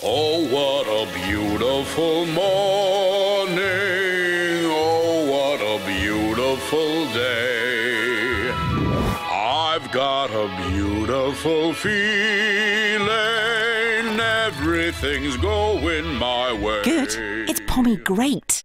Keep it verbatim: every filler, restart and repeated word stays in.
Oh, what a beautiful morning. Oh, what a beautiful day. I've got a beautiful feeling. Everything's going my way. Good. It's PomeGreat.